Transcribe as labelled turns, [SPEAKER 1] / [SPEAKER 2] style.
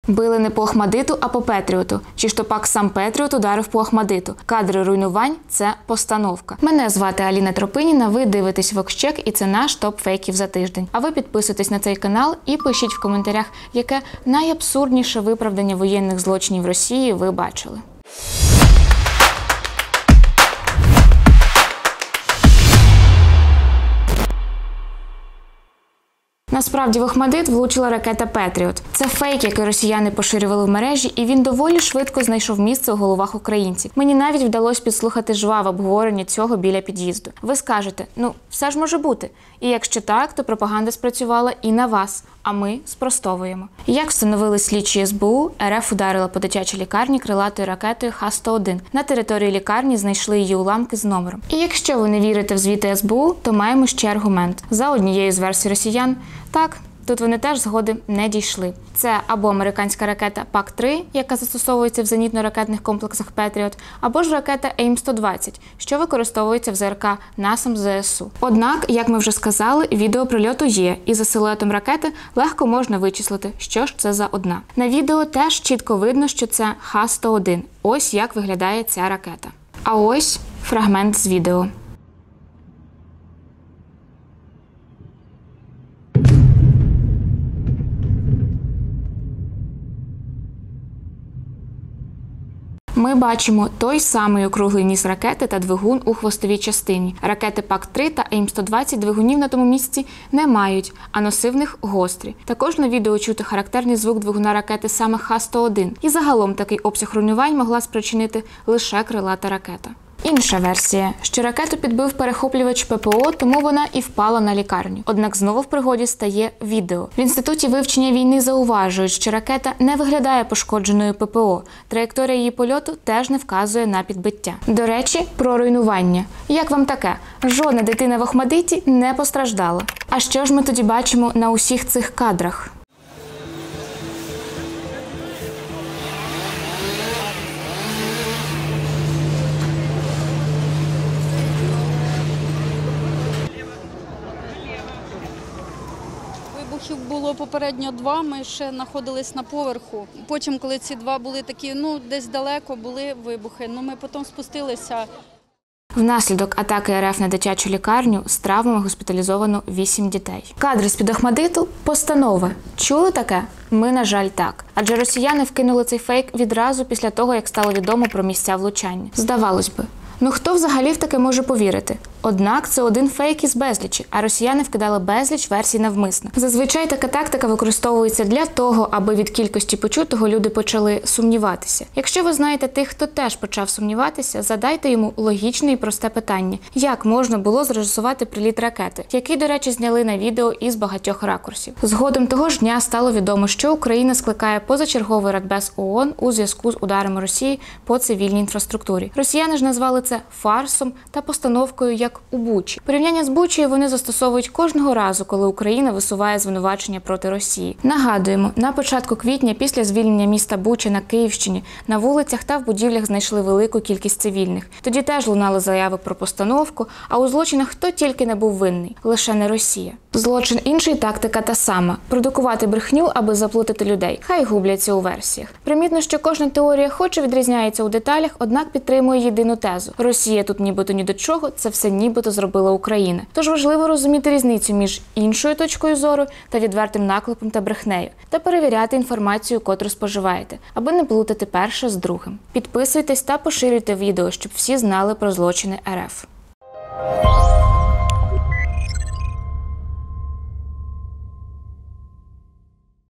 [SPEAKER 1] Били не по Охмадиту, а по Петріоту. Чи ж то пак сам Петріот ударив по Охмадиту. Кадри руйнувань – це постановка. Мене звати Аліна Тропиніна, ви дивитесь Воксчек і це наш топ фейків за тиждень. А ви підписуйтесь на цей канал і пишіть в коментарях, яке найабсурдніше виправдання воєнних злочинів Росії ви бачили. Насправді в Охмадит влучила ракета «Петріот». Це фейк, який росіяни поширювали в мережі, і він доволі швидко знайшов місце у головах українців. Мені навіть вдалося підслухати жваве обговорення цього біля під'їзду. Ви скажете, все ж може бути. І якщо так, то пропаганда спрацювала і на вас, а ми спростовуємо. Як встановили слідчі СБУ, РФ ударила по дитячій лікарні крилатою ракетою Х-101. На території лікарні знайшли її уламки з номером. І якщо ви не вірите в звіти СБУ, то маємо ще аргумент. За однією з версій росіян, так, тут вони теж згоди не дійшли. Це або американська ракета ПАК-3, яка застосовується в зенітно-ракетних комплексах «Петріот», або ж ракета АІМ-120, що використовується в ЗРК НАСАМ ЗСУ. Однак, як ми вже сказали, відео прильоту є, і за силуетом ракети легко можна вичислити, що ж це за одна. На відео теж чітко видно, що це Х-101. Ось як виглядає ця ракета. А ось фрагмент з відео. Ми бачимо той самий округлий ніс ракети та двигун у хвостовій частині. Ракети ПАК-3 та АІМ-120 двигунів на тому місці не мають, а носи в них гострі. Також на відео чути характерний звук двигуна ракети саме Х-101. І загалом такий обсяг руйнувань могла спричинити лише крилата ракета. Інша версія, що ракету підбив перехоплювач ППО, тому вона і впала на лікарню. Однак знову в пригоді стає відео. В Інституті вивчення війни зауважують, що ракета не виглядає пошкодженою ППО. Траєкторія її польоту теж не вказує на підбиття. До речі, про руйнування. Як вам таке? Жодна дитина в Охмадиті не постраждала. А що ж ми тоді бачимо на усіх цих кадрах?
[SPEAKER 2] Вибухів було попередньо два, ми ще знаходились на поверху. Потім, коли ці два були такі, десь далеко були вибухи, ми потім спустилися.
[SPEAKER 1] Внаслідок атаки РФ на дитячу лікарню з травмами госпіталізовано 8 дітей. Кадри з-під Охмадиту – постанови. Чули таке? Ми, на жаль, так. Адже росіяни вкинули цей фейк відразу після того, як стало відомо про місця влучання. Здавалось би, хто взагалі в таке може повірити? Однак це один фейк із безлічі, а росіяни вкидали безліч версій навмисно. Зазвичай така тактика використовується для того, аби від кількості почутого люди почали сумніватися. Якщо ви знаєте тих, хто теж почав сумніватися, задайте йому логічне і просте питання. Як можна було зрежисувати приліт ракети, який, до речі, зняли на відео із багатьох ракурсів. Згодом того ж дня стало відомо, що Україна скликає позачерговий Радбез ООН у зв'язку з ударами Росії по цивільній інфраструктурі. Росіяни ж назвали це фарсом та постановкою як у Бучі. Порівняння з Бучею вони застосовують кожного разу, коли Україна висуває звинувачення проти Росії. Нагадуємо, на початку квітня, після звільнення міста Буча на Київщині, на вулицях та в будівлях знайшли велику кількість цивільних. Тоді теж лунали заяви про постановку, а у злочинах хто тільки не був винний. Лише не Росія. Злочин інший, тактика та сама – продукувати брехню, аби заплутати людей. Хай губляться у версіях. Примітно, що кожна теорія хоч і відрізняється у деталях, однак підтримує єдину тезу. Росія тут нібито ні до чого, це все нібито зробила Україна. Тож важливо розуміти різницю між іншою точкою зору та відвертим наклепом та брехнею, та перевіряти інформацію, котру споживаєте, аби не плутати перше з другим. Підписуйтесь та поширюйте відео, щоб всі знали про злочини РФ.